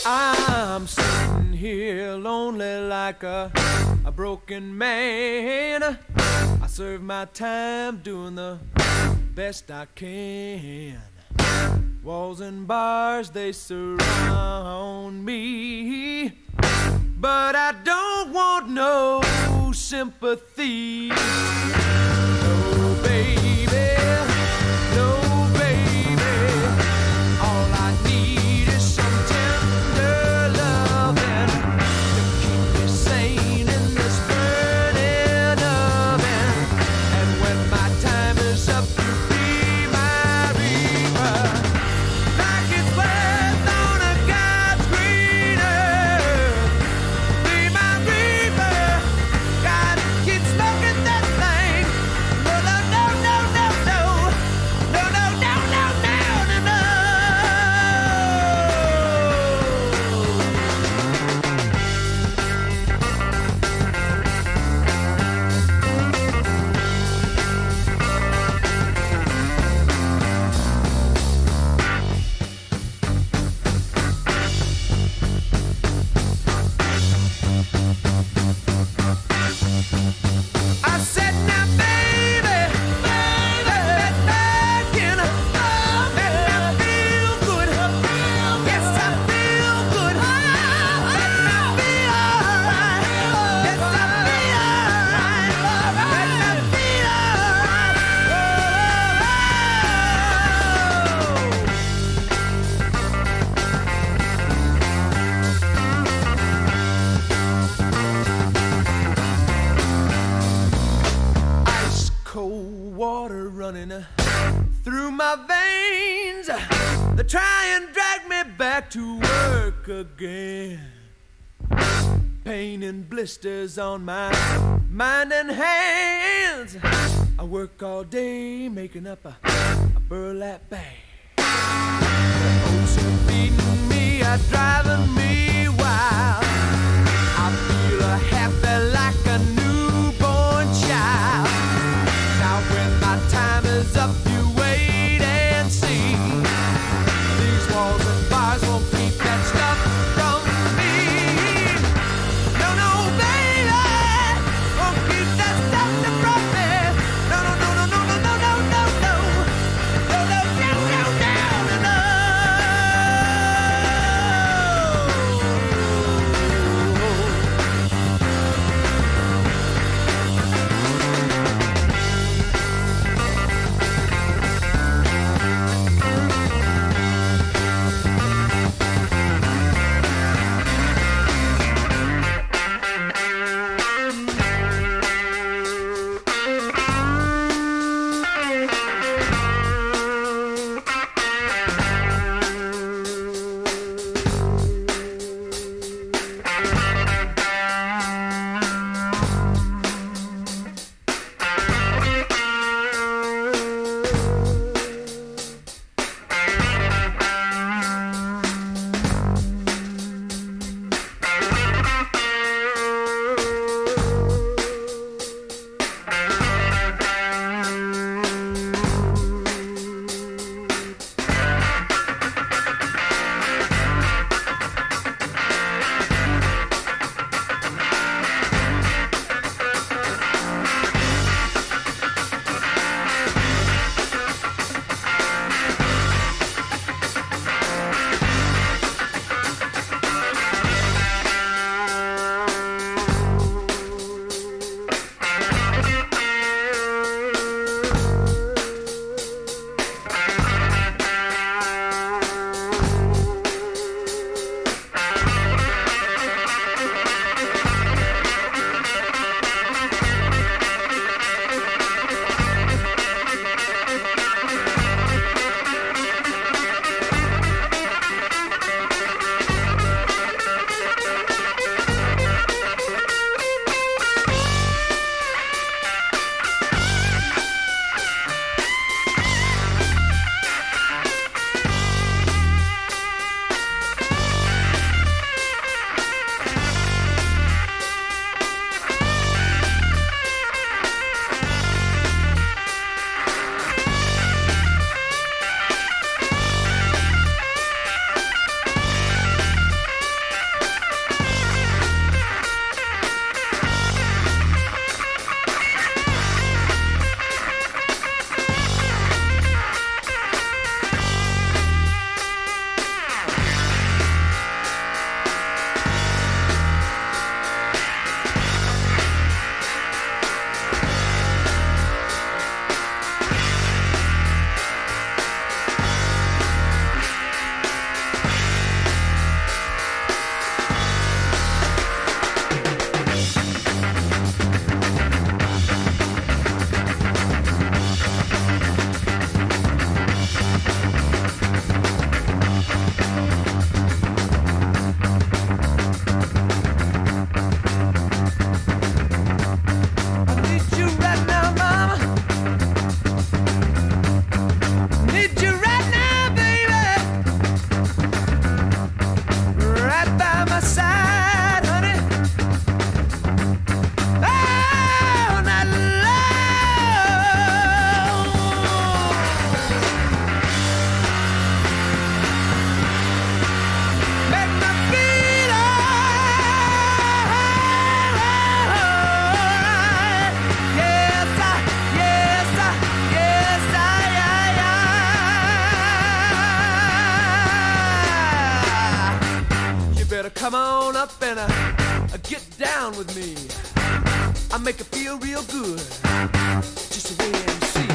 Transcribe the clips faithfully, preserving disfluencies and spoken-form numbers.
I'm sitting here lonely like a, a broken man. I serve my time doing the best I can. Walls and bars, they surround me, but I don't want no sympathy. No, baby, no, baby. All I need is some tender loving to keep me sane in this burning oven. And when my time is up, you be my reaper. Like it's west on a God's green earth. Be my reaper. Gotta keep smoking that thing. No, no, no, no, no, no. No, no, no, no, no, no, no. I said now, baby, baby, back in. Let me feel good. Yes, I feel good. Let me be alright. Yes, I feel alright. Let me be Ice cold water running uh, through my veins. They try and drag me back to work again. Pain and blisters on my mind and hands. I work all day making up a, a burlap bag. The oats are beating me, are driving me wild. I feel a happy like a newborn child. Now when my time is up, you wait and see. These walls and bars won't keep that stuff from me. No, no, baby, won't keep that stuff from me. No, no, no, no, no, no, no, no, no, no. No, no, no, no, no, no, no. need you right now, baby. Right by my side, honey. All night long. Make me feel alright. Yes, I, yes, I, yes, I, I, I. You better come on up and uh, get down with me. I make it feel real good. Just wait and see.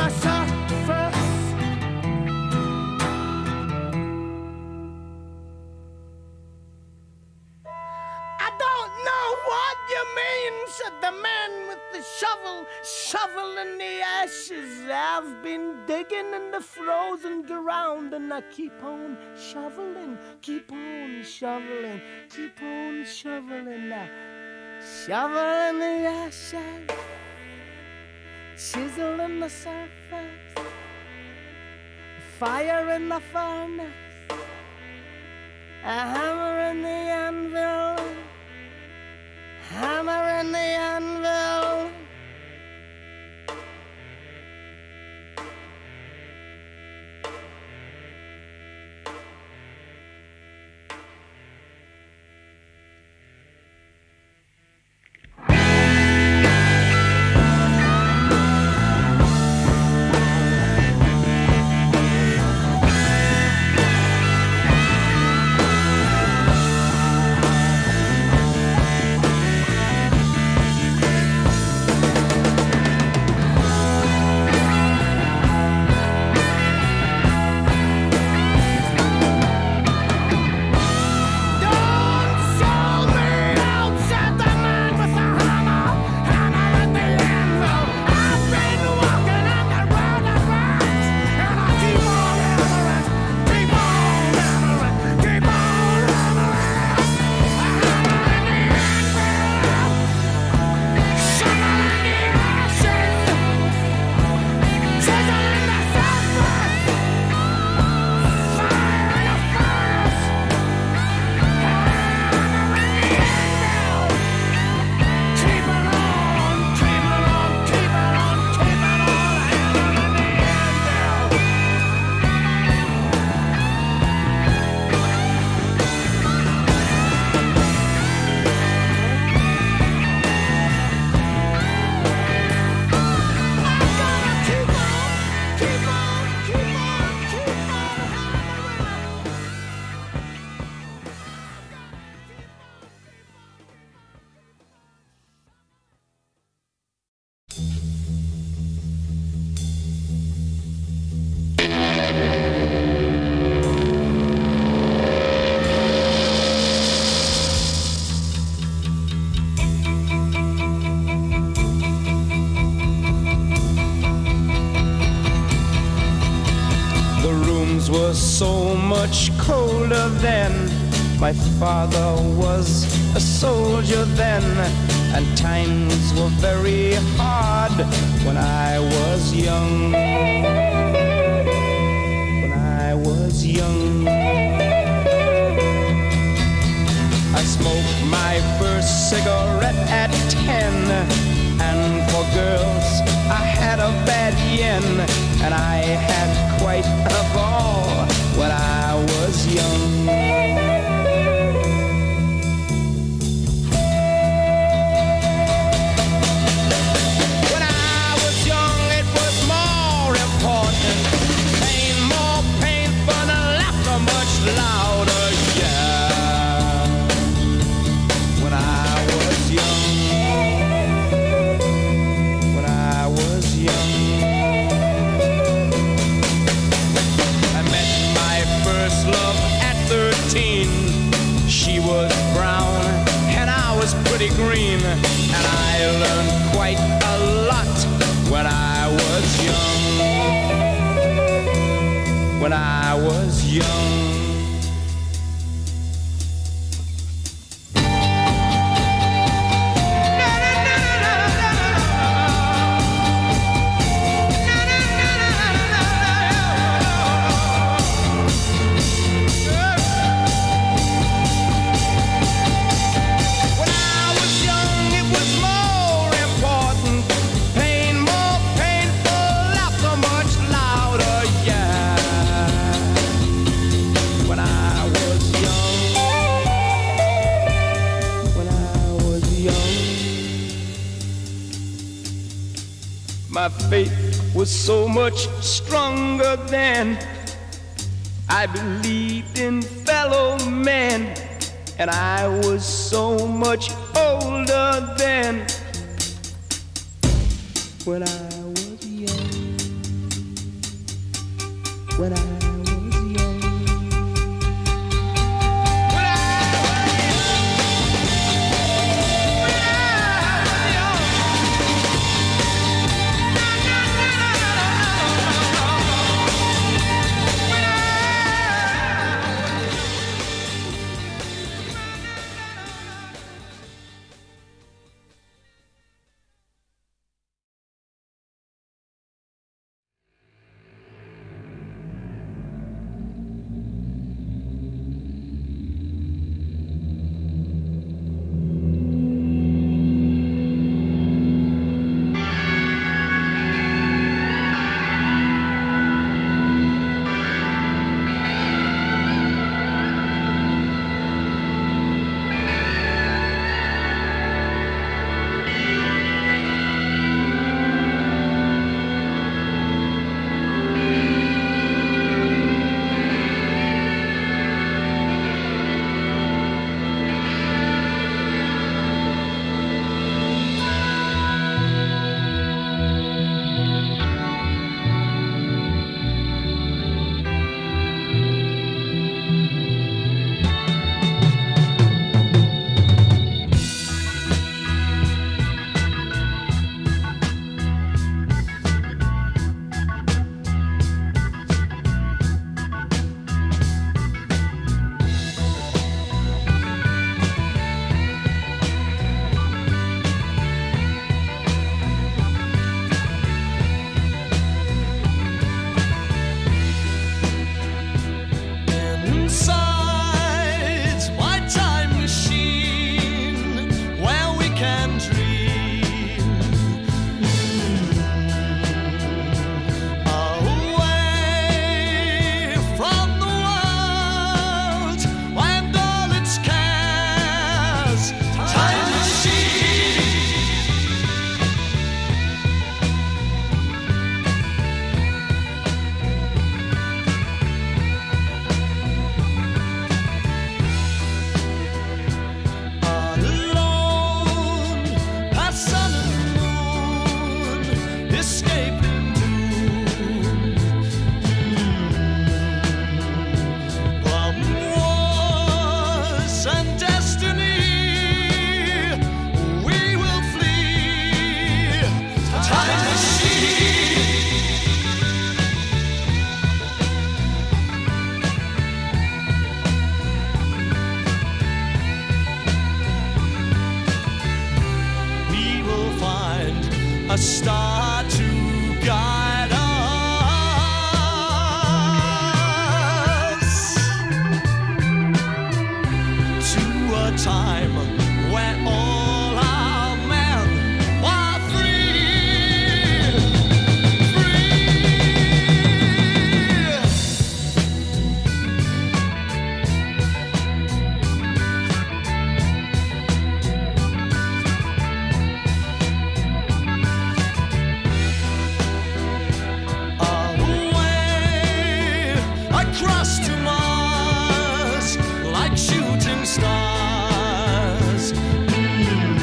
the surface. I don't know what you mean, said the man with the shovel, shoveling the ashes. I've been digging in the frozen ground, and I keep on shoveling, keep on shoveling, keep on shoveling now. Shoveling the ashes, chiseling the surface, fire in the furnace, a hammer in the anvil, hammer in the anvil. Was so much colder then. My father was a soldier then, and times were very hard when I was young. When I was young, I smoked my first cigarette at ten, and for girls I had a bad yen, and I had quite a ball when I was young. When I was young, it was more important, pain more painful, and laughter much louder, yeah. When I was young, when I was young, love at thirteen. She was brown and I was pretty green, and I learned quite a lot when I was young. When I was young. My faith was so much stronger then. I believed in fellow men, and I was so much older then. When I was young, when I was young. A star to guide us to a time where all our men are free, across to Mars like shooting stars. Mm.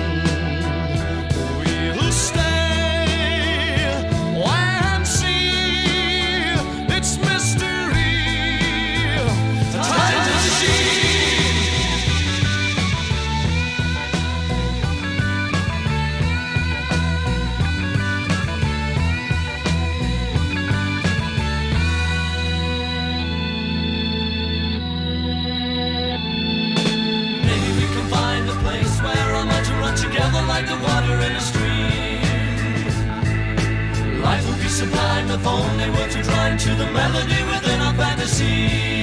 We'll stay and see its mystery. Time machine. Together like the water in a stream. Life would be sublime if only were to drive to the melody within our fantasy.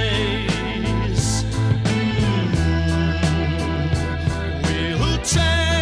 Space. Mm. We'll take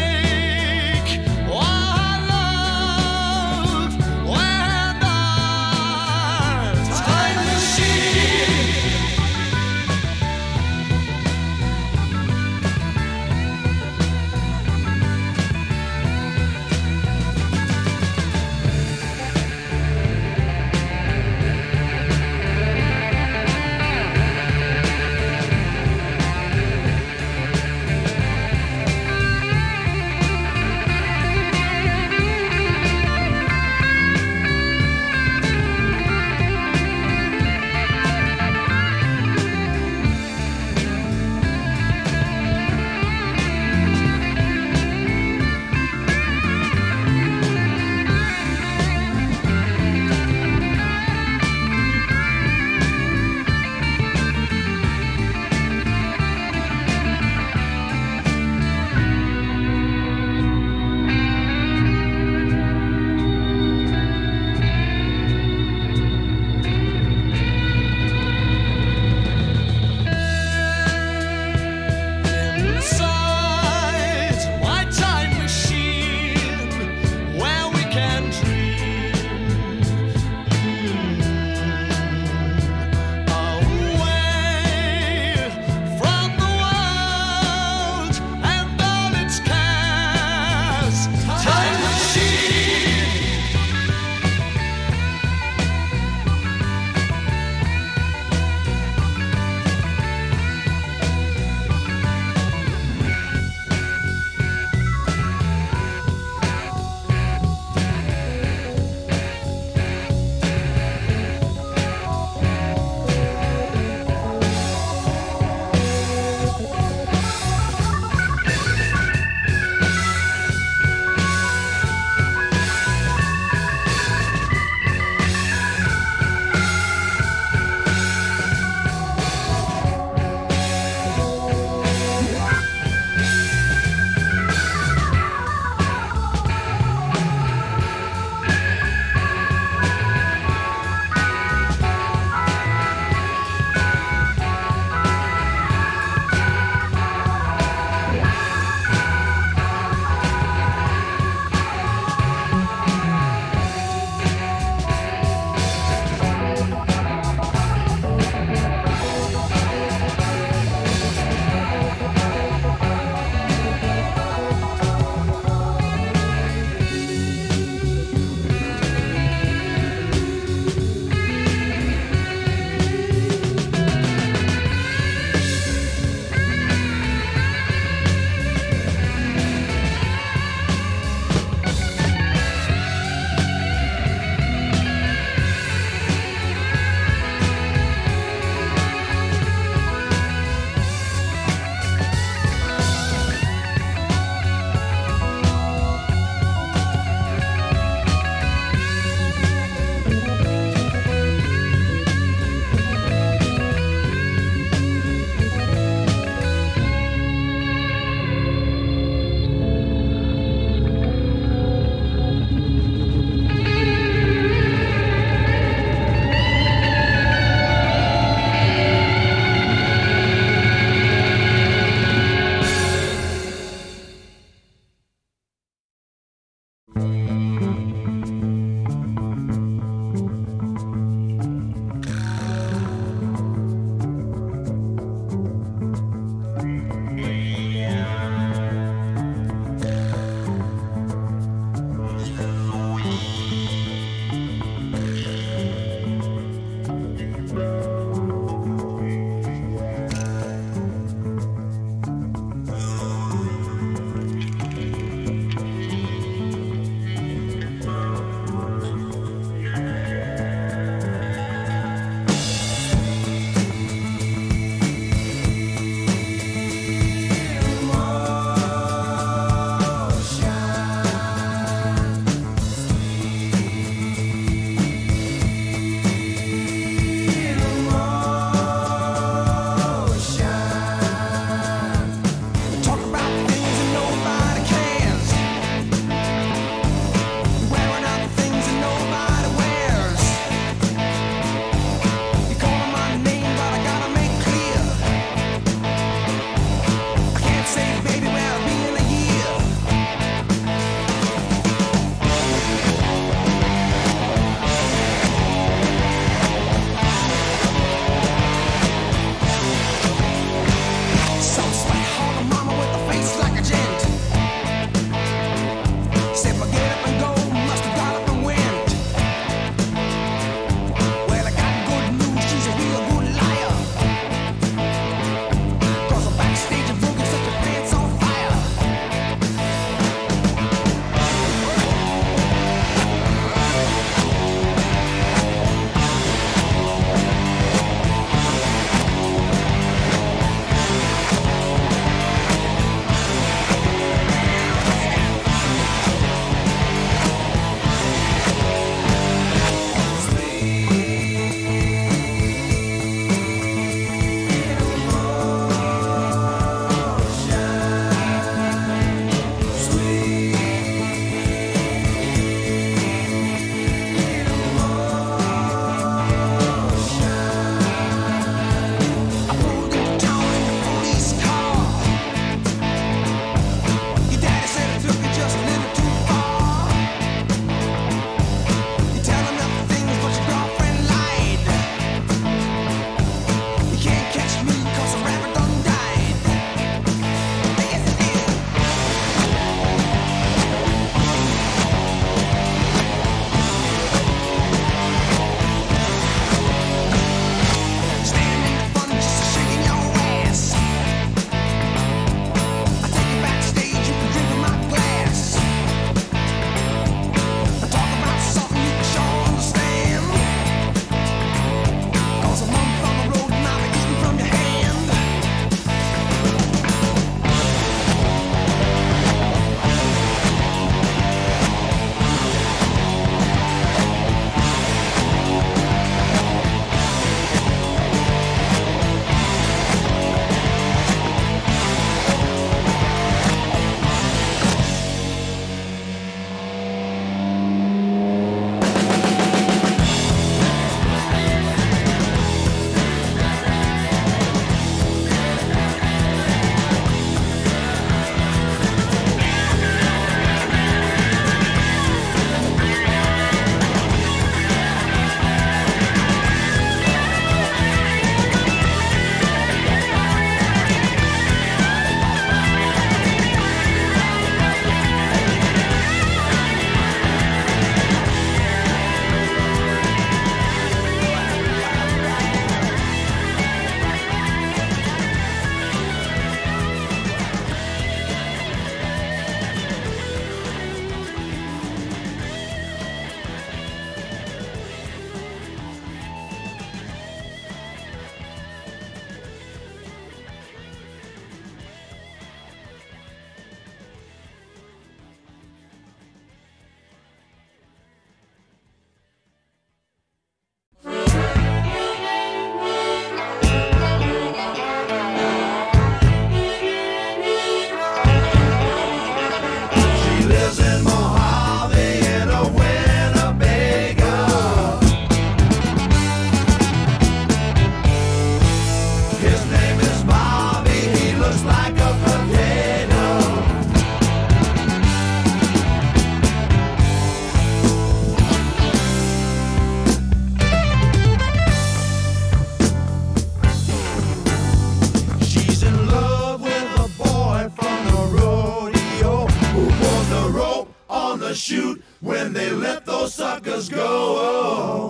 the chute when they let those suckers go.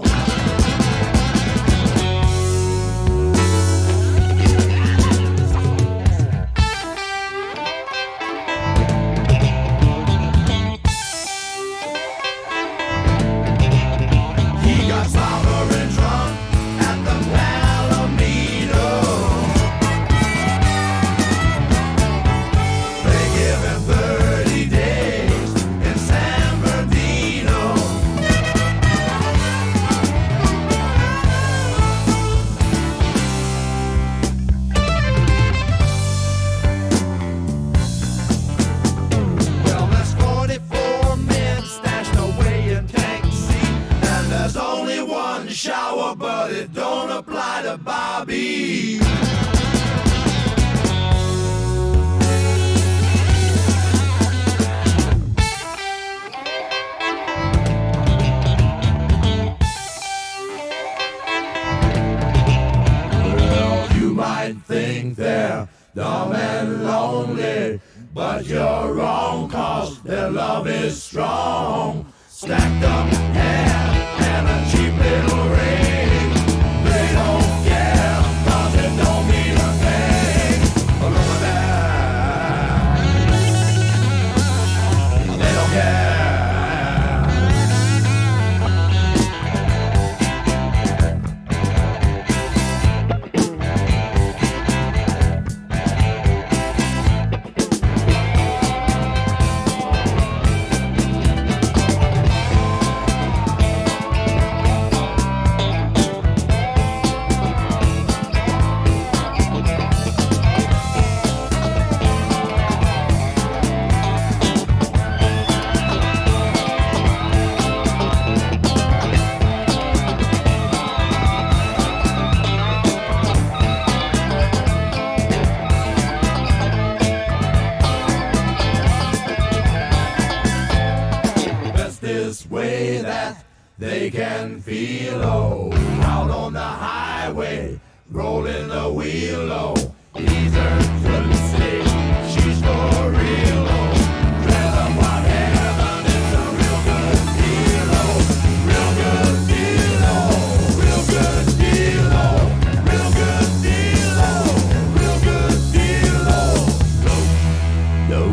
He got slobbering drunk at the Palomino. They give him thirty days in San Bernardino. Well, there's forty-four men stashed away in tank seat, and there's only one shower, but it don't apply to Bobby. Well, you might think they're dumb and lonely, but you're wrong, cause their love is strong. Stacked up hair and a cheap little ring. They don't care, cause it don't mean a thing. Look at that. They don't care. Best this way that they can feel low. Out on the highway, rolling the wheel low. He's her twin, she's for real low. Dread of what heaven is a real good deal low. Real good deal low. Real good deal low. Real good deal low. Real good deal low. Low. Low.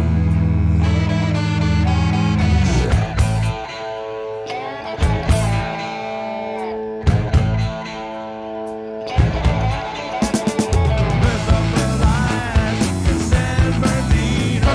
San Bernardino.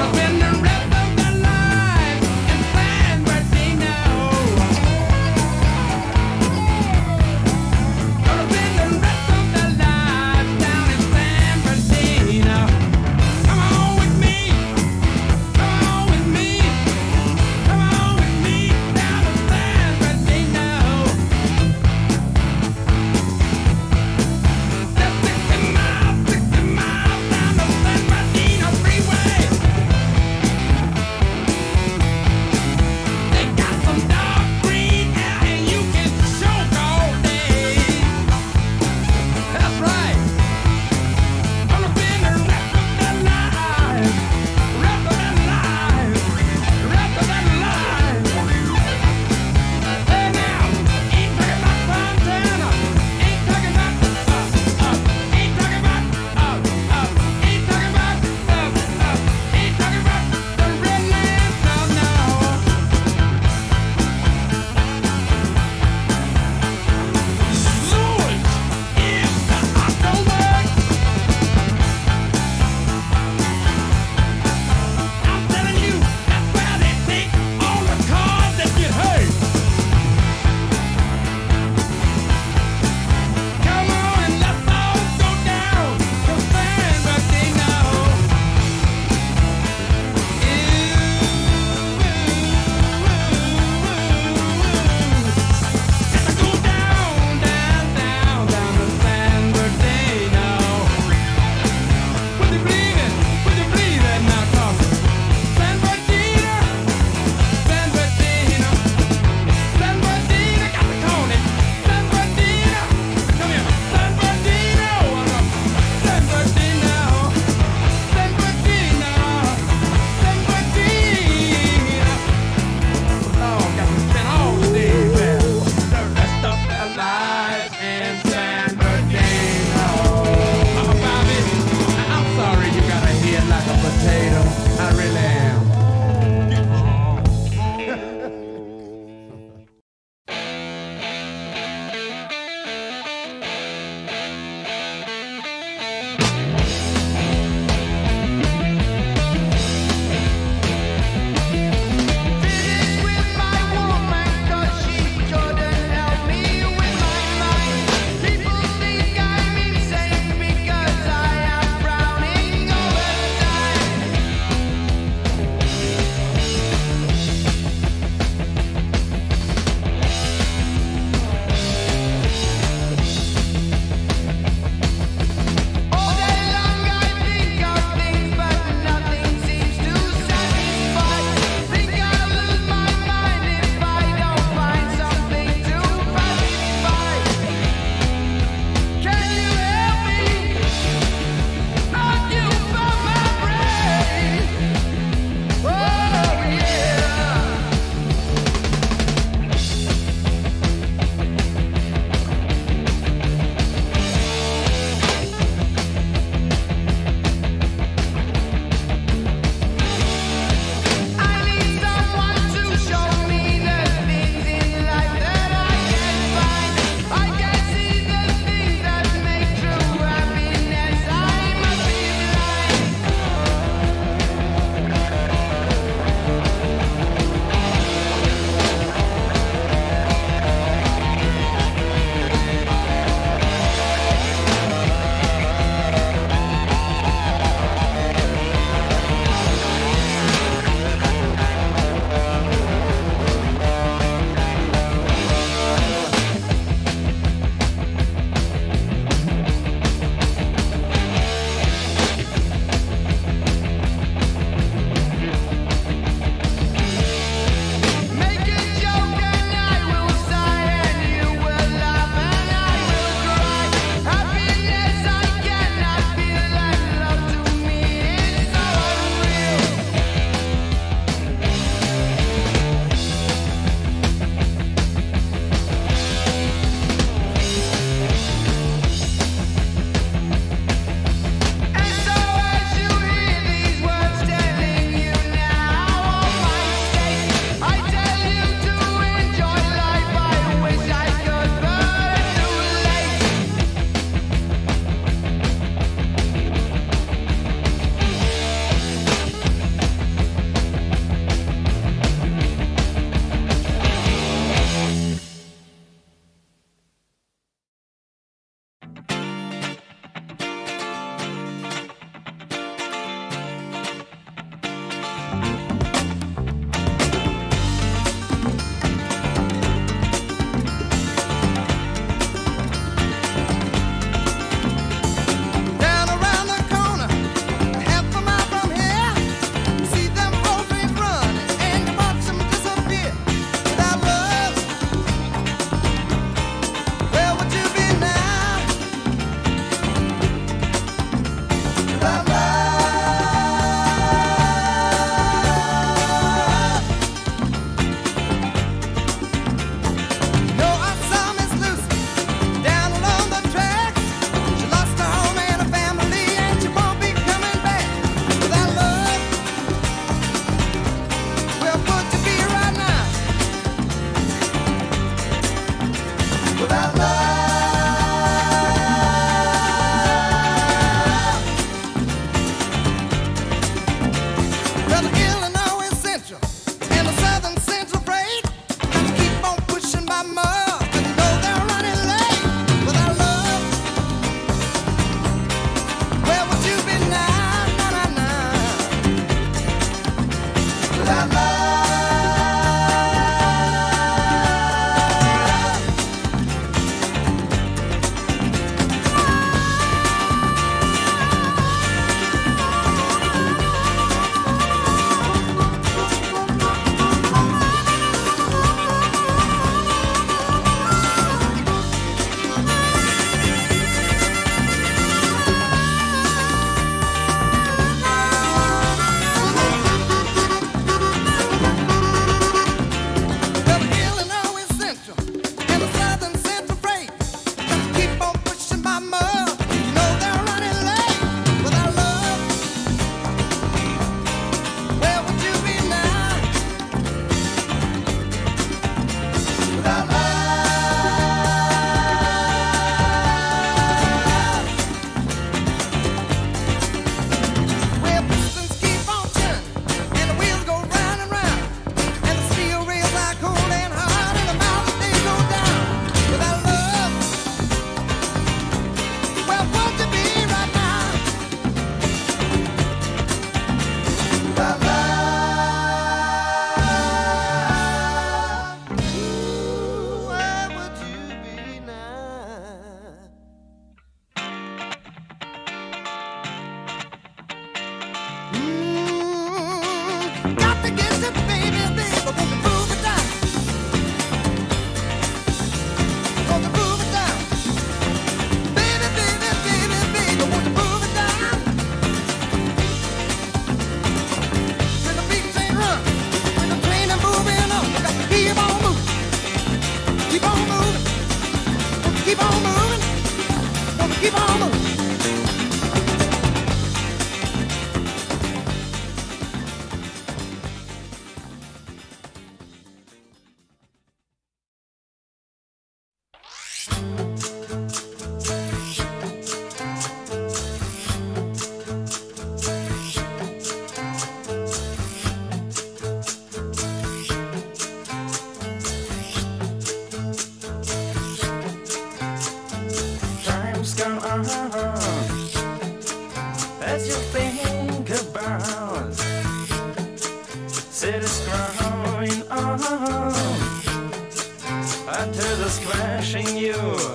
just crashing you.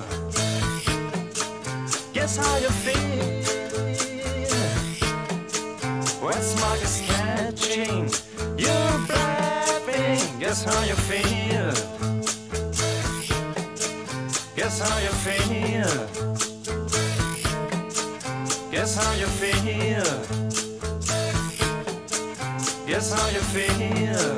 Guess how you feel when smog is catching you breathing. Guess how you feel. Guess how you feel. Guess how you feel. Guess how you feel.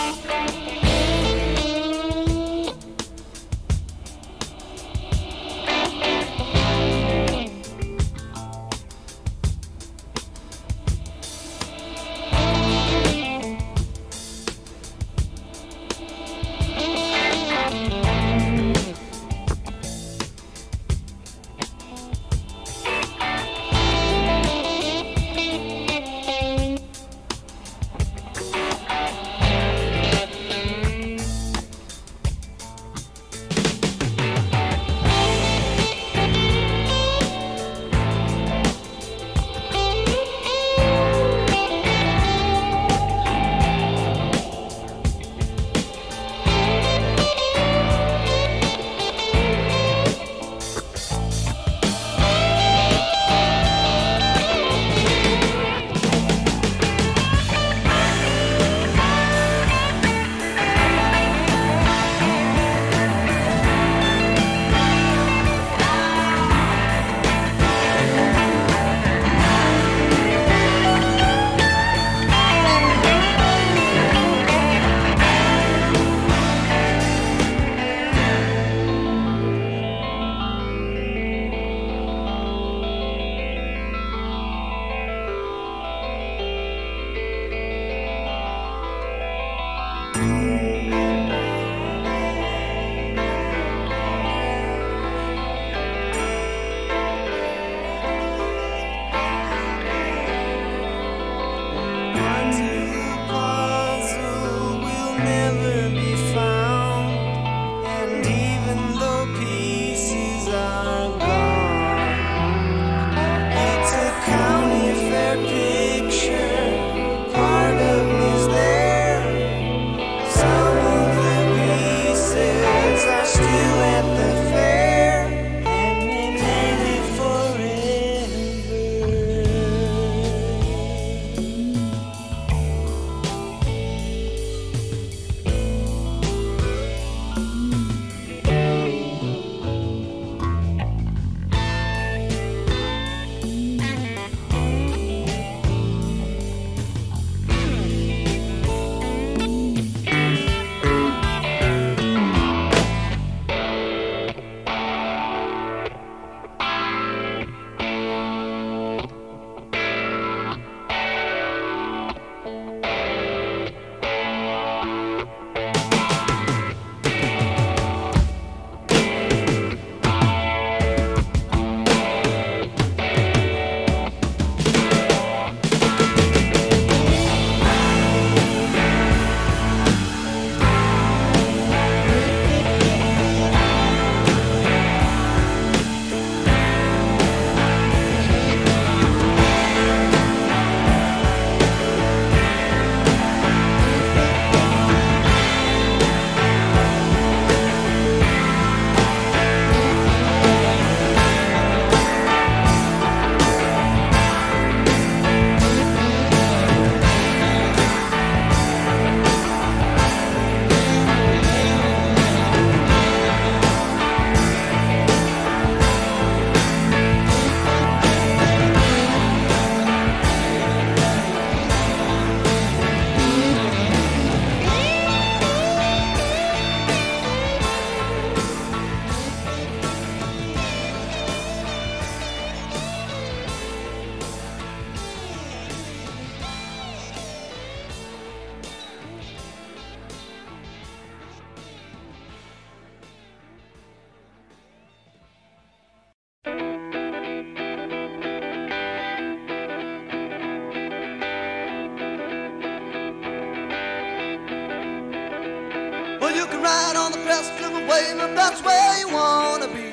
ride on the crest of a wave if that's where you wanna be.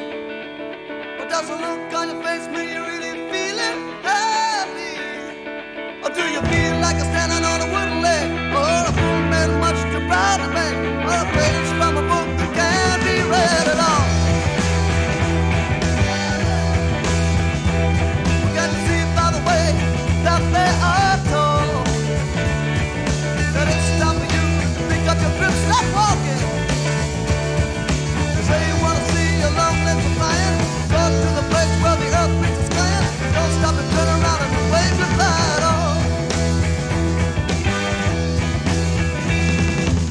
But does the look on your face mean you're really feeling happy? Or do you feel like you're standing on a wooden leg, or a fool man much too proud to beg, or a page from a book that can't be read at all? You got to see by the way that they are told that it's time for you to pick up your grip, stop walking. Say you wanna see your long legs of flying, go to the place where the earth meets the sky. Don't stop and turn around and wave goodbye at all.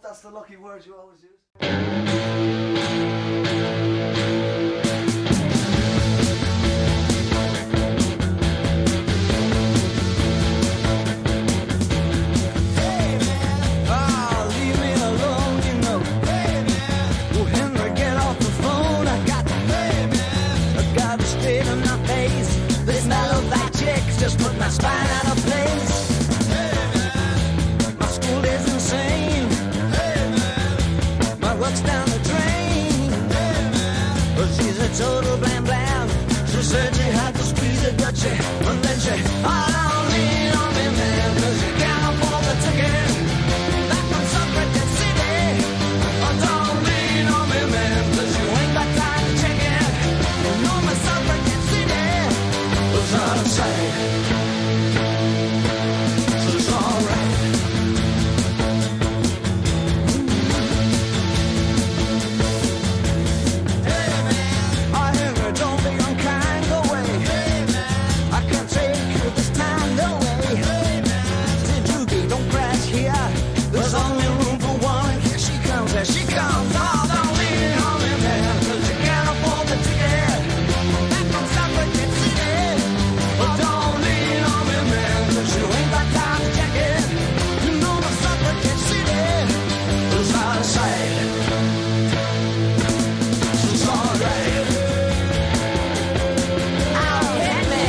that's the lucky word you always use. Just put my spine out of place. Hey man, my school is insane. Hey man, my work's down the drain. Hey man, but she's a total blam blam. She said she had to squeeze a Dutchie, and then she, oh, don't lean on me, man, 'cause you can't afford the ticket back from Suffragette City. Oh, don't lean on me, man, 'cause you ain't got time to check it. You know my Suffragette City was out of sight. She comes, oh, don't lean on me, man, 'cause you can't afford the ticket back from Suffragette City. But don't lean on me, man, 'cause you ain't got time to check it. You know the Suffragette City is out of sight. It's alright. I'll hit me.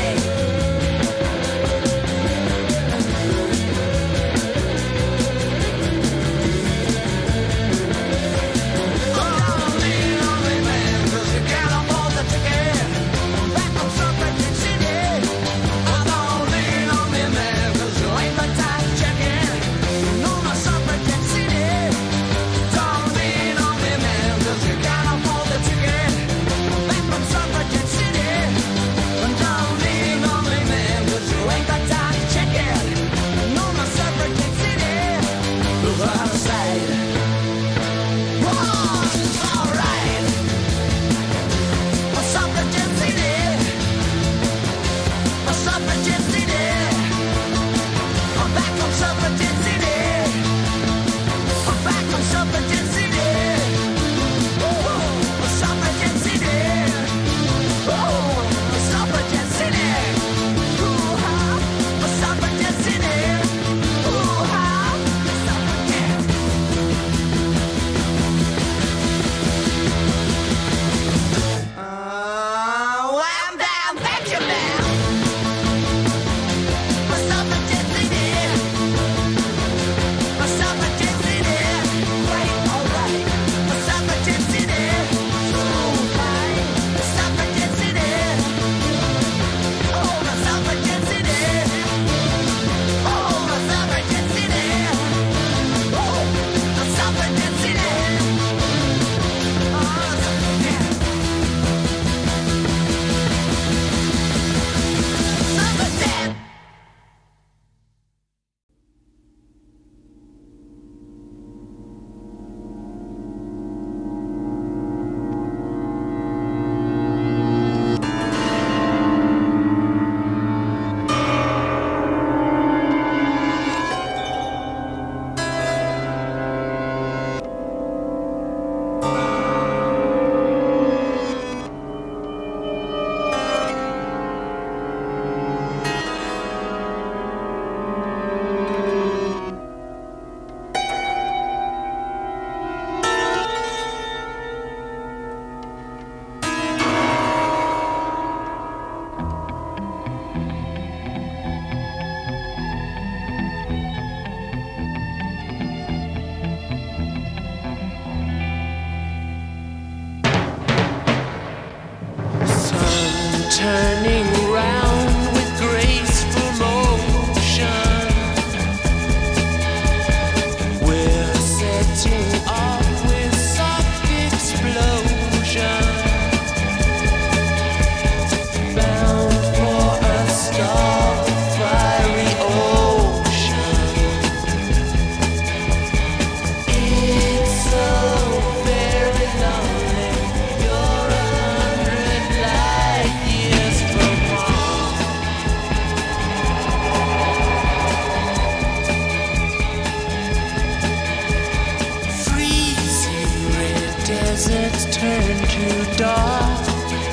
deserts turn to dark.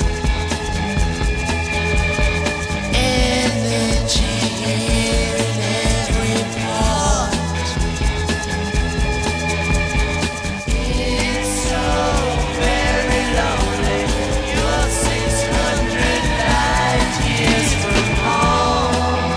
Energy in every part. It's so very lonely. You're six hundred light years from home.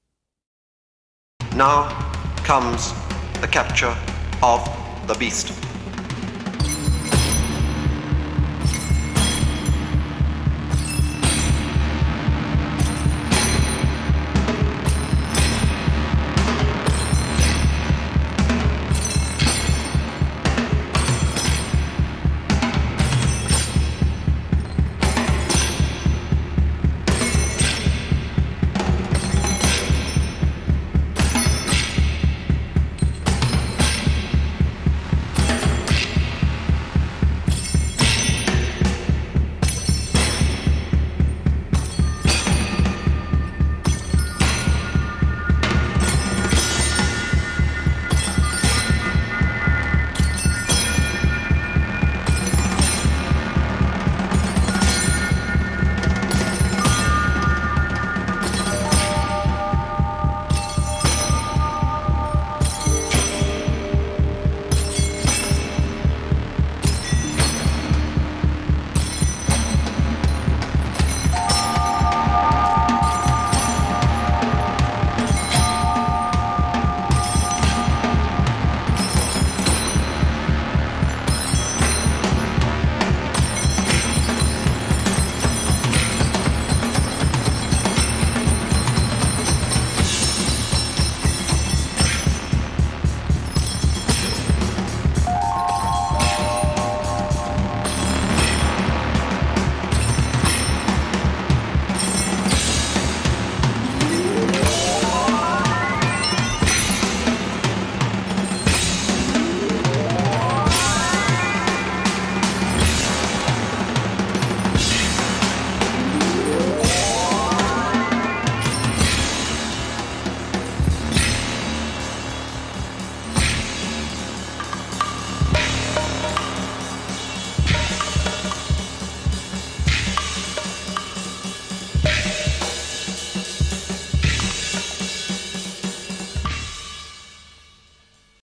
Now comes the capture of the beast.